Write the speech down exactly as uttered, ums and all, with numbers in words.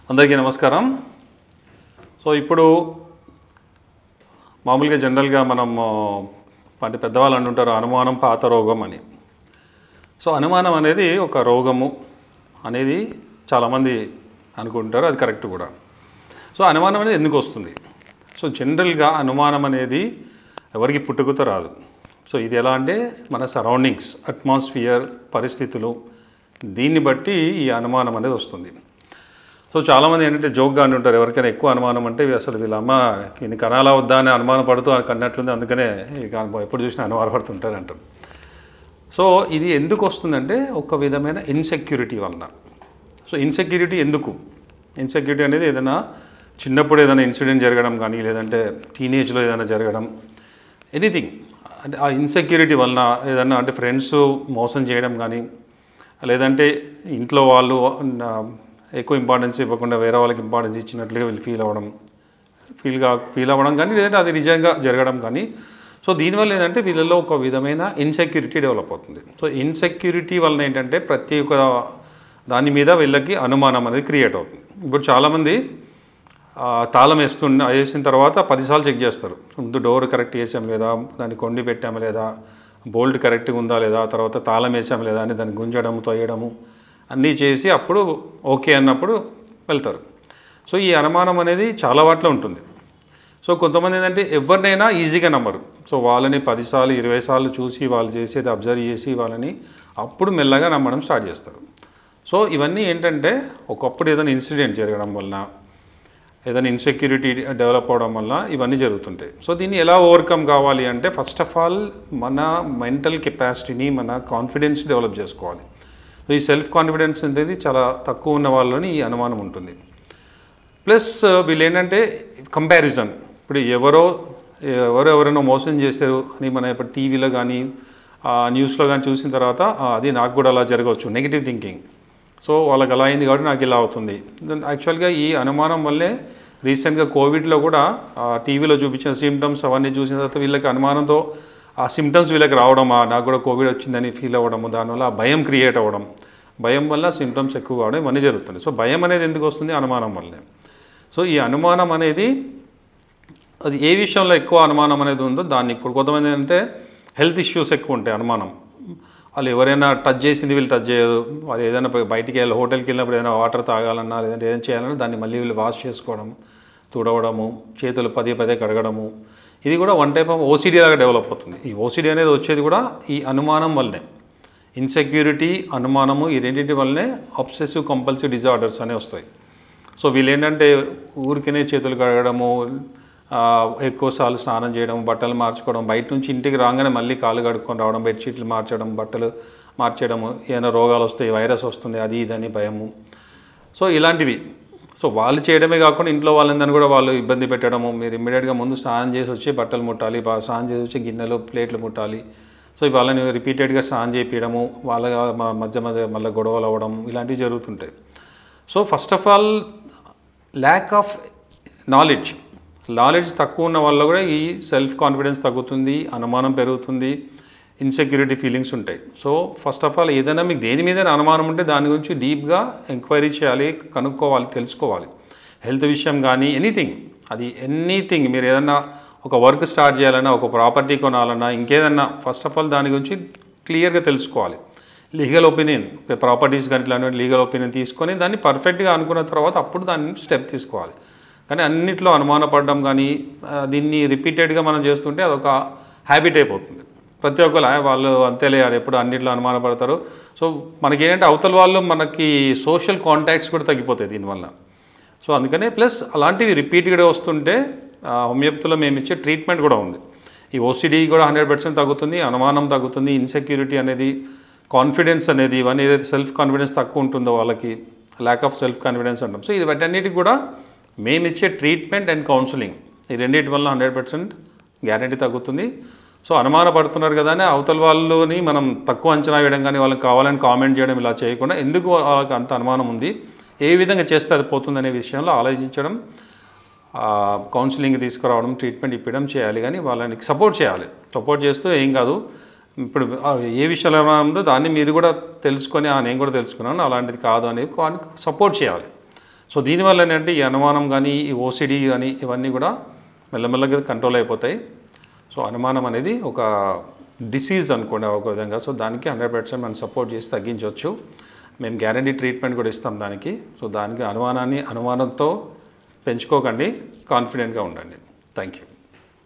అందరికీ నమస్కారం. సో ఇప్పుడు మామూలుగా జనరల్గా మనం అంటే పెద్దవాళ్ళు అంటుంటారు అనుమానం పాత రోగం అని. సో అనుమానం అనేది ఒక రోగము అనేది చాలామంది అనుకుంటారు, అది కరెక్ట్ కూడా. సో అనుమానం అనేది ఎందుకు వస్తుంది? సో జనరల్గా అనుమానం అనేది ఎవరికి పుట్టుకతో రాదు. సో ఇది ఎలా అంటే మన సరౌండింగ్స్, అట్మాస్ఫియర్, పరిస్థితులు, దీన్ని బట్టి ఈ అనుమానం అనేది వస్తుంది. సో చాలామంది ఏంటంటే జోక్గా అంటుంటారు, ఎవరికైనా ఎక్కువ అనుమానం అంటే అసలు వీళ్ళ అమ్మ ఈయన కనాలా వద్దా అని అనుమానం పడుతూ కన్నట్లుంది, అందుకనే ఎప్పుడు చూసినా అనుమానం పడుతుంటారు అంటారు. సో ఇది ఎందుకు వస్తుందంటే ఒక విధమైన ఇన్సెక్యూరిటీ వలన. సో ఇన్సెక్యూరిటీ ఎందుకు? ఇన్సెక్యూరిటీ అనేది ఏదైనా చిన్నప్పుడు ఏదైనా ఇన్సిడెంట్ జరగడం కానీ, లేదంటే టీనేజ్లో ఏదైనా జరగడం, ఎనీథింగ్. అంటే ఆ ఇన్సెక్యూరిటీ వలన ఏదైనా అంటే ఫ్రెండ్స్ మోసం చేయడం కానీ, లేదంటే ఇంట్లో వాళ్ళు ఎక్కువ ఇంపార్టెన్స్ ఇవ్వకుండా వేరే వాళ్ళకి ఇంపార్టెన్స్ ఇచ్చినట్లుగా వీళ్ళు ఫీల్ అవ్వడం ఫీల్గా ఫీల్ అవ్వడం కానీ, లేదంటే అది నిజంగా జరగడం కానీ. సో దీనివల్ల ఏంటంటే వీళ్ళలో ఒక విధమైన ఇన్సెక్యూరిటీ డెవలప్ అవుతుంది. సో ఇన్సెక్యూరిటీ వలన ఏంటంటే ప్రతి ఒక్క దాని మీద వీళ్ళకి అనుమానం అనేది క్రియేట్ అవుతుంది. ఇప్పుడు చాలామంది తాళం వేస్తుండ వేసిన తర్వాత పదిసార్లు చెక్ చేస్తారు. ముందు డోర్ కరెక్ట్ వేసాం లేదా, దాన్ని కొండి పెట్టాము లేదా, బోల్ట్ కరెక్ట్గా ఉందా లేదా, తర్వాత తాళం వేసాము లేదా అని దాన్ని గుంజడము, తొయ్యడము అన్నీ చేసి అప్పుడు ఓకే అన్నప్పుడు వెళ్తారు. సో ఈ అనుమానం అనేది చాలా వాటిలో ఉంటుంది. సో కొంతమంది ఏంటంటే ఎవరినైనా ఈజీగా నమ్మరు. సో వాళ్ళని పదిసార్లు ఇరవై సార్లు చూసి వాళ్ళు చేసేది అబ్జర్వ్ చేసి వాళ్ళని అప్పుడు మెల్లగా నమ్మడం స్టార్ట్ చేస్తారు. సో ఇవన్నీ ఏంటంటే ఒకప్పుడు ఏదైనా ఇన్సిడెంట్ జరగడం వలన, ఏదైనా ఇన్సెక్యూరిటీ డెవలప్ అవడం వల్ల ఇవన్నీ జరుగుతుంటాయి. సో దీన్ని ఎలా ఓవర్కమ్ కావాలి అంటే ఫస్ట్ ఆఫ్ ఆల్ మన మెంటల్ కెపాసిటీని, మన కాన్ఫిడెన్స్ డెవలప్ చేసుకోవాలి. సో ఈ సెల్ఫ్ కాన్ఫిడెన్స్ అనేది చాలా తక్కువ ఉన్న వాళ్ళని ఈ అనుమానం ఉంటుంది. ప్లస్ వీళ్ళు ఏంటంటే కంపారిజన్. ఇప్పుడు ఎవరో ఎవరో ఎవరైనా మోసం చేశారు అని మనం ఇప్పుడు టీవీలో కానీ న్యూస్లో కానీ చూసిన తర్వాత అది నాకు కూడా అలా జరగవచ్చు, నెగిటివ్ థింకింగ్. సో వాళ్ళకి అలా అయింది కాబట్టి నాకు ఇలా అవుతుంది. యాక్చువల్గా ఈ అనుమానం వల్లే రీసెంట్గా కోవిడ్లో కూడా టీవీలో చూపించిన సిమ్టమ్స్ అవన్నీ చూసిన తర్వాత వీళ్ళకి అనుమానంతో ఆ సిమ్టమ్స్ వీళ్ళకి రావడమా, నాకు కూడా కోవిడ్ వచ్చిందని ఫీల్ అవ్వడము, దానివల్ల ఆ భయం క్రియేట్ అవ్వడం, భయం వల్ల సిమ్టమ్స్ ఎక్కువ కావడం ఇవన్నీ జరుగుతుంది. సో భయం అనేది ఎందుకు వస్తుంది? అనుమానం వల్లే. సో ఈ అనుమానం అనేది అది ఏ విషయంలో ఎక్కువ అనుమానం అనేది ఉందో దాన్ని ఇప్పుడు కొంతమంది అంటే హెల్త్ ఇష్యూస్ ఎక్కువ ఉంటాయి అనుమానం. వాళ్ళు ఎవరైనా టచ్ చేసింది వీళ్ళు టచ్ చేయదు, వాళ్ళు ఏదైనా బయటికి వెళ్ళి హోటల్కి వెళ్ళినప్పుడు ఏదైనా వాటర్ తాగాలన్నా లేదంటే ఏదైనా చేయాలన్నా దాన్ని మళ్ళీ వీళ్ళు వాష్ చేసుకోవడం, తుడవడము, చేతులు పదే పదే కడగడము, ఇది కూడా వన్ టైప్ ఆఫ్ ఓసీడీ లాగా డెవలప్ అవుతుంది. ఈ ఓసీడీ అనేది వచ్చేది కూడా ఈ అనుమానం వల్లనే. ఇన్సెక్యూరిటీ, అనుమానము ఈ రెండింటి వల్లనే అబ్సెసివ్ కంపల్సివ్ డిజార్డర్స్ అనేవి వస్తాయి. సో వీళ్ళు ఏంటంటే ఊరికనే చేతులు కడగడము, ఎక్కువసార్లు స్నానం చేయడం, బట్టలు మార్చుకోవడం, బయట నుంచి ఇంటికి రాగానే మళ్ళీ కాళ్ళు కడుక్కొని రావడం, బెడ్షీట్లు మార్చడం, బట్టలు మార్చడము, ఏమైనా రోగాలు వస్తాయి, వైరస్ వస్తుంది, అది ఇదని భయము. సో ఇలాంటివి సో వాళ్ళు చేయడమే కాకుండా ఇంట్లో వాళ్ళందరినీ కూడా వాళ్ళు ఇబ్బంది పెట్టడము. మీరు ఇమ్మీడియట్గా ముందు స్నానం చేసి వచ్చి బట్టలు ముట్టాలి, స్నానం చేసి వచ్చి గిన్నెలు ప్లేట్లు ముట్టాలి. సో వాళ్ళని రిపీటెడ్గా స్నానం చేయించడము, వాళ్ళ మధ్య మధ్య మళ్ళీ గొడవలు అవ్వడం, ఇలాంటివి జరుగుతుంటాయి. So first of all lack of knowledge knowledge తక్కువ ఉన్న వల్ల కూడా ఈ సెల్ఫ్ కాన్ఫిడెన్స్ తగ్గుతుంది, అనుమానం పెరుగుతుంది, ఇన్సెక్యూరిటీ ఫీలింగ్స్ ఉంటాయి. సో ఫస్ట్ ఆఫ్ ఆల్ ఏదైనా మీకు దేని మీద అనుమానం ఉంటే దాని గురించి డీప్గా ఎంక్వైరీ చేయాలి, కనుక్కోవాలి, తెలుసుకోవాలి. హెల్త్ విషయం కానీ ఎనీథింగ్, అది ఎనీథింగ్. మీరు ఏదన్నా ఒక వర్క్ స్టార్ట్ చేయాలన్నా, ఒక ప్రాపర్టీ కొనాలన్నా, ఇంకేదన్నా ఫస్ట్ ఆఫ్ ఆల్ దాని గురించి క్లియర్గా తెలుసుకోవాలి. లీగల్ ఒపీనియన్, ప్రాపర్టీస్ కానీ ఇట్లాంటి లీగల్ ఒపీనియన్ తీసుకొని దాన్ని పర్ఫెక్ట్గా అనుకున్న తర్వాత అప్పుడు దాన్ని స్టెప్ తీసుకోవాలి. కానీ అన్నిట్లో అనుమానపడడం కానీ దీన్ని రిపీటెడ్గా మనం చేస్తుంటే అదొక హ్యాబిట్ అయిపోతుంది. ప్రతి ఒక్కరు వాళ్ళు అంతేలే ఎప్పుడు అన్నిట్లో అనుమానపడతారు. సో మనకేంటంటే అవతల వాళ్ళు మనకి సోషల్ కాంటాక్ట్స్ కూడా తగ్గిపోతాయి దీనివల్ల. సో అందుకనే ప్లస్ అలాంటివి రిపీట్గా వస్తుంటే హోమియోపతిలో మేము ఇచ్చే ట్రీట్మెంట్ కూడా ఉంది. ఈ ఓసీడీ కూడా హండ్రెడ్ పర్సెంట్ తగ్గుతుంది, అనుమానం తగ్గుతుంది, ఇన్సెక్యూరిటీ అనేది, కాన్ఫిడెన్స్ అనేది, ఇవన్నీ ఏదైతే సెల్ఫ్ కాన్ఫిడెన్స్ తక్కువ ఉంటుందో వాళ్ళకి ల్యాక్ ఆఫ్ సెల్ఫ్ కాన్ఫిడెన్స్ అంటాం. సో వీటన్నిటికి కూడా మేము ఇచ్చే ట్రీట్మెంట్ అండ్ కౌన్సిలింగ్ ఈ రెండింటి వల్ల హండ్రెడ్ పర్సెంట్ గ్యారంటీ తగ్గుతుంది. సో అనుమాన పడుతున్నారు కదా అని అవతల వాళ్ళని మనం తక్కువ అంచనా వేయడం కానీ, వాళ్ళకి కావాలని కామెంట్ చేయడం ఇలా చేయకుండా ఎందుకు వాళ్ళకి అంత అనుమానం ఉంది, ఏ విధంగా చేస్తే అది పోతుందనే విషయంలో ఆలోచించడం, కౌన్సిలింగ్ తీసుకురావడం, ట్రీట్మెంట్ ఇప్పడం చేయాలి. కానీ వాళ్ళని సపోర్ట్ చేయాలి. సపోర్ట్ చేస్తూ ఏం కాదు, ఇప్పుడు ఏ విషయంలో ఉందో దాన్ని మీరు కూడా తెలుసుకొని నేను కూడా తెలుసుకున్నాను అలాంటిది కాదు అనేది సపోర్ట్ చేయాలి. సో దీనివల్ల ఏంటంటే ఈ అనుమానం కానీ ఈ ఓసిడి కానీ ఇవన్నీ కూడా మెల్లమెల్లగా కంట్రోల్ అయిపోతాయి. సో అనుమానం అనేది ఒక డిసీజ్ అనుకోండి ఒక విధంగా. సో దానికి హండ్రెడ్ పర్సెంట్ మనం సపోర్ట్ చేసి తగ్గించవచ్చు. మేము గ్యారంటీ ట్రీట్మెంట్ కూడా ఇస్తాం దానికి. సో దానికి అనుమానాన్ని అనుమానంతో పెంచుకోకండి, కాన్ఫిడెంట్గా ఉండండి. Thank you.